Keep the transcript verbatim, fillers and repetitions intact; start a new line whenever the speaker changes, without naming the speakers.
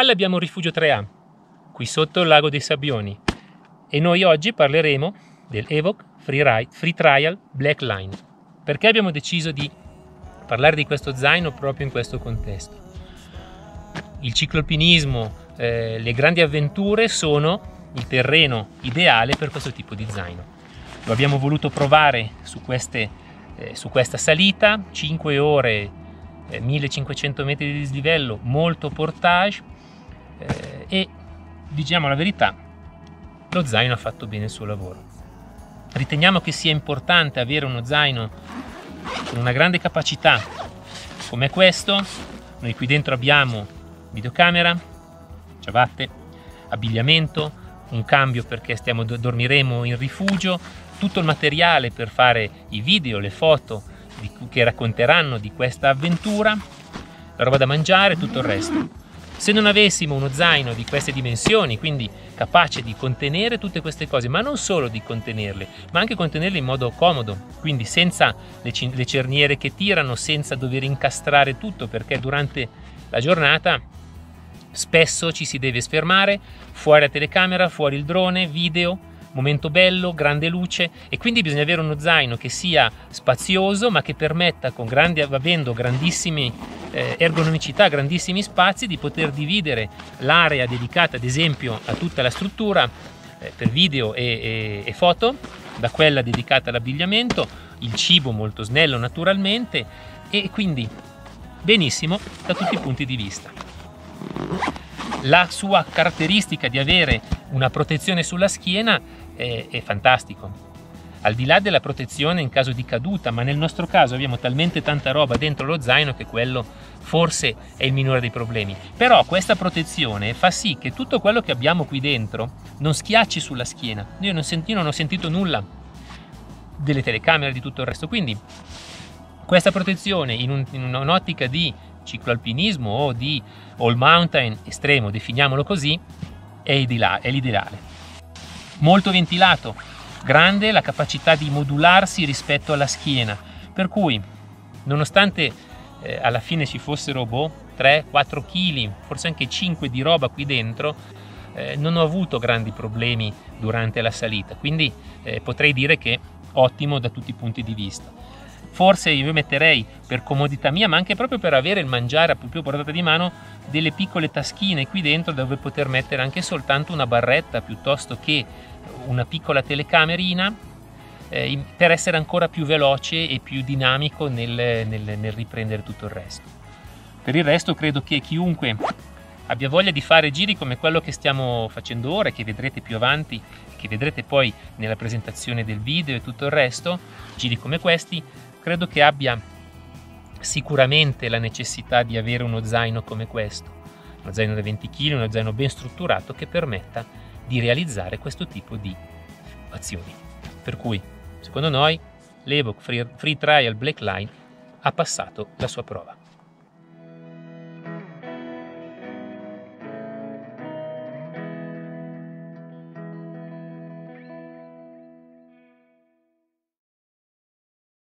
spalle abbiamo il rifugio tre A, qui sotto il lago dei Sabbioni, e noi oggi parleremo del Evoque Free, Ride, Free Trial Black Line. Perché abbiamo deciso di parlare di questo zaino proprio in questo contesto? Il cicloalpinismo, eh, le grandi avventure sono il terreno ideale per questo tipo di zaino. Lo abbiamo voluto provare su, queste, eh, su questa salita, cinque ore, eh, millecinquecento metri di dislivello, molto portage, eh, e diciamo la verità, lo zaino ha fatto bene il suo lavoro. Riteniamo che sia importante avere uno zaino con una grande capacità come questo. Noi qui dentro abbiamo videocamera, ciabatte, abbigliamento, un cambio perché stiamo, dormiremo in rifugio, tutto il materiale per fare i video, le foto di, che racconteranno di questa avventura, la roba da mangiare, tutto il resto. Se non avessimo uno zaino di queste dimensioni, quindi capace di contenere tutte queste cose, ma non solo di contenerle, ma anche contenerle in modo comodo, quindi senza le, le cerniere che tirano, senza dover incastrare tutto, perché durante la giornata spesso ci si deve sfermare, fuori la telecamera, fuori il drone, video, momento bello, grande luce, e quindi bisogna avere uno zaino che sia spazioso ma che permetta, con grandi, avendo grandissime eh, ergonomicità, grandissimi spazi, di poter dividere l'area dedicata ad esempio a tutta la struttura eh, per video e, e, e foto, da quella dedicata all'abbigliamento, il cibo molto snello naturalmente, e quindi benissimo da tutti i punti di vista. La sua caratteristica di avere una protezione sulla schiena è, è fantastico. Al di là della protezione in caso di caduta, ma nel nostro caso abbiamo talmente tanta roba dentro lo zaino che quello forse è il minore dei problemi. Però questa protezione fa sì che tutto quello che abbiamo qui dentro non schiacci sulla schiena. Io non, senti, non ho sentito nulla delle telecamere, di tutto il resto. Quindi questa protezione in, un, in un'ottica di cicloalpinismo o di all mountain estremo, definiamolo così, è l'ideale. Molto ventilato, grande la capacità di modularsi rispetto alla schiena, per cui nonostante eh, alla fine ci fossero boh, tre quattro chili, forse anche cinque di roba qui dentro, eh, non ho avuto grandi problemi durante la salita, quindi eh, potrei dire che ottimo da tutti i punti di vista. Forse io metterei, per comodità mia, ma anche proprio per avere il mangiare a più portata di mano, delle piccole taschine qui dentro dove poter mettere anche soltanto una barretta piuttosto che una piccola telecamerina, eh, per essere ancora più veloce e più dinamico nel, nel, nel riprendere tutto il resto. Per il resto credo che chiunque abbia voglia di fare giri come quello che stiamo facendo ora, che vedrete più avanti, che vedrete poi nella presentazione del video e tutto il resto, giri come questi, credo che abbia sicuramente la necessità di avere uno zaino come questo, uno zaino da venti chili, uno zaino ben strutturato che permetta di realizzare questo tipo di azioni. Per cui, secondo noi, l'Evoque Free, Free Trial Black Line ha passato la sua prova.